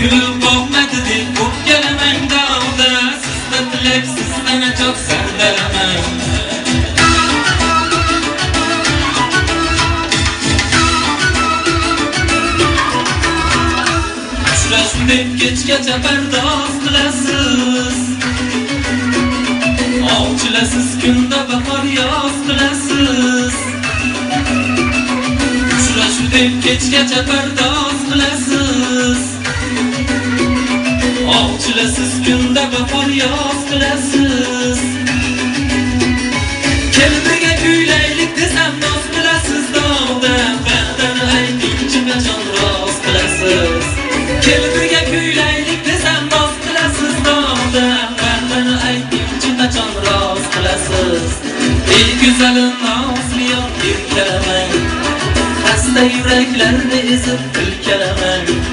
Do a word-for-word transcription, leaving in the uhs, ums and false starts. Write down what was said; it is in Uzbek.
Gülüm boqmadi deb o'pkalamang dovda, sizda tilak, sizdan ajob sardalamang. Uchrashib kechgacha pardoz qilasiz, ovchilasiz kunda bahor yoz qilasiz. Uchrashib kechgacha pardoz qilasiz, ovchilasiz kunda bahor yoz qilasiz. Kelbiga kuylaylik desam noz qilasiz dovda, ba'dan aytingchi qachon roz qilasiz. Kelbiga kuylaylik desam noz qilasiz dovda, ba'dan aytingchi qachon roz qilasiz. Ey go'zalim nozli yor, erkalamang, xasta yuraklarni ezib tilkalamang.